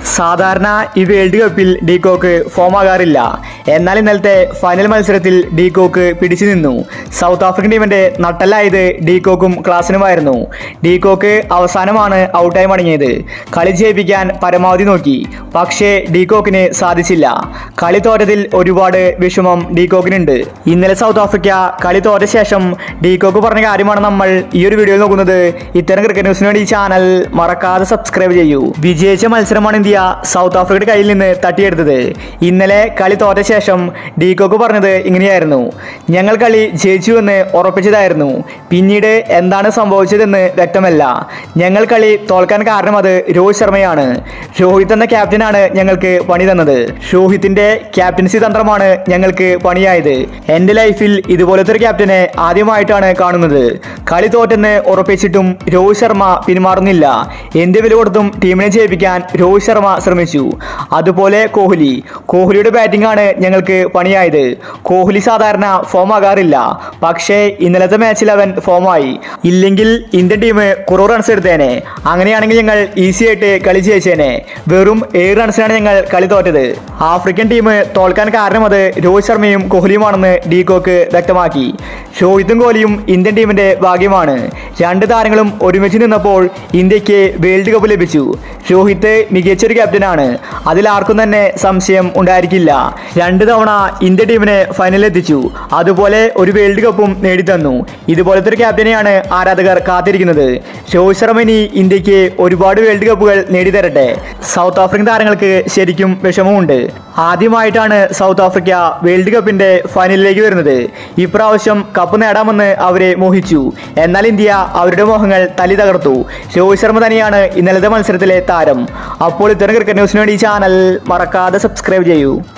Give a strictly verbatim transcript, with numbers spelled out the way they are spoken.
സാധാരണ ഈ വേൾഡ് കപ്പിൽ ഡീകോക്ക് ഫോം ആകാറില്ല. എന്നാൽ ഇന്നലത്തെ ഫൈനൽ മത്സരത്തിൽ ഡീകോക്ക് പിടിച്ചു നിന്നു. സൗത്ത് ആഫ്രിക്കൻ ടീമിന്റെ നട്ടലായത് ഡീകോക്കും ക്ലാസിനുമായിരുന്നു. ഡീകോക്ക് അവസാനമാണ് ഔട്ടായി മടങ്ങിയത്. കളി ജയിപ്പിക്കാൻ പരമാവധി നോക്കി, പക്ഷേ ഡീകോക്കിന് സാധിച്ചില്ല. കളി തോറ്റതിൽ ഒരുപാട് വിഷമം ഡീകോക്കിനുണ്ട്. ഇന്നലെ സൗത്ത് ആഫ്രിക്ക കളി തോറ്റ ശേഷം ഡീകോക്ക് പറഞ്ഞ കാര്യമാണ് നമ്മൾ ഈ ഒരു വീഡിയോയിൽ നോക്കുന്നത്. ഇത്തരം ക്രിക്കറ്റ് ന്യൂസിന് വേണ്ടി ഈ ചാനൽ മറക്കാതെ സബ്സ്ക്രൈബ് ചെയ്യൂ. വിജയിച്ച മത്സരമാണ് ഇന്ത്യ സൗത്ത് ആഫ്രിക്കയുടെ കയ്യിൽ നിന്ന് തട്ടിയെടുത്തത്. ഇന്നലെ കളി തോറ്റ ശേഷം ഡീകോക്ക് പറഞ്ഞത് ഇങ്ങനെയായിരുന്നു: ഞങ്ങൾ കളി ജയിച്ചുവെന്ന് ഉറപ്പിച്ചതായിരുന്നു. പിന്നീട് എന്താണ് സംഭവിച്ചതെന്ന് വ്യക്തമല്ല. ഞങ്ങൾ കളി തോൽക്കാൻ കാരണം അത് രോഹിത് ശർമ്മയാണ്. രോഹിത് എന്ന ക്യാപ്റ്റനാണ് ഞങ്ങൾക്ക് പണി തന്നത്. രോഹിത്തിന്റെ ക്യാപ്റ്റൻസി തന്ത്രമാണ് ഞങ്ങൾക്ക് പണിയായത്. എൻ്റെ ലൈഫിൽ ഇതുപോലത്തെ ഒരു ക്യാപ്റ്റനെ ആദ്യമായിട്ടാണ് കാണുന്നത്. കളി തോറ്റെന്ന് ഉറപ്പിച്ചിട്ടും രോഹിത് ശർമ്മ പിന്മാറുന്നില്ല. എന്ത് വില കൊടുത്തും ടീമിനെ ജയിപ്പിക്കാൻ രോഹിത് ശർമ്മ ശ്രമിച്ചു. അതുപോലെ കോഹ്ലി കോഹ്ലിയുടെ ബാറ്റിംഗ് ആണ് ഞങ്ങൾക്ക് പണിയായത്. കോഹ്ലി സാധാരണ ഫോം ആകാറില്ല, പക്ഷേ ഇന്നലത്തെ മാച്ചിൽ അവൻ ഫോമായി. ഇല്ലെങ്കിൽ ഇന്ത്യൻ ടീം കുറവ് റൺസ് എടുത്തേനെ. അങ്ങനെയാണെങ്കിൽ ഞങ്ങൾ ഈസി ആയിട്ട് കളി ജയിച്ചേനെ. വെറും ഏഴ് റൺസിനാണ് ഞങ്ങൾ കളി തോറ്റത്. ആഫ്രിക്കൻ ടീം തോൽക്കാൻ കാരണം അത് രോഹിത് ശർമ്മയും കോഹ്ലിയുമാണെന്ന് ഡീകോക്ക് വ്യക്തമാക്കി. രോഹിത്തും കോഹ്ലിയും ഇന്ത്യൻ ടീമിന്റെ ഭാഗ്യമാണ്. രണ്ട് താരങ്ങളും ഒരുമിച്ച് നിന്നപ്പോൾ ഇന്ത്യക്ക് വേൾഡ് കപ്പ് ലഭിച്ചു. രോഹിത്ത് മികച്ചൊരു ക്യാപ്റ്റനാണ്, അതിൽ ആർക്കും തന്നെ സംശയം ഉണ്ടായിരിക്കില്ല. രണ്ട് തവണ ഇന്ത്യ ടീമിനെ ഫൈനലിലെത്തിച്ചു. അതുപോലെ ഒരു വേൾഡ് കപ്പും നേടിത്തന്നു. ഇതുപോലത്തെ ഒരു ക്യാപ്റ്റനെയാണ് ആരാധകർ കാത്തിരിക്കുന്നത്. രോഹിത് ശർമ്മ ഇനി ഇന്ത്യക്ക് ഒരുപാട് വേൾഡ് കപ്പുകൾ നേടിത്തരട്ടെ. സൗത്ത് ആഫ്രിക്കൻ താരങ്ങൾക്ക് ശരിക്കും വിഷമമുണ്ട്. ആദ്യമായിട്ടാണ് സൗത്ത് ആഫ്രിക്ക വേൾഡ് കപ്പിന്റെ ഫൈനലിലേക്ക് വരുന്നത്. ഇപ്രാവശ്യം കപ്പ് നേടാമെന്ന് അവരെ മോഹിച്ചു. എന്നാൽ ഇന്ത്യ അവരുടെ മോഹങ്ങൾ തല്ലി തകർത്തു. രോഹിത് ശർമ്മ തന്നെയാണ് ഇന്നലത്തെ മത്സരത്തിലെ താരം. അപ്പോൾ ഇത്തരം ക്രിക്കറ്റ് ന്യൂസിന് വേണ്ടി ഈ ചാനൽ മറക്കാതെ സബ്സ്ക്രൈബ് ചെയ്യൂ.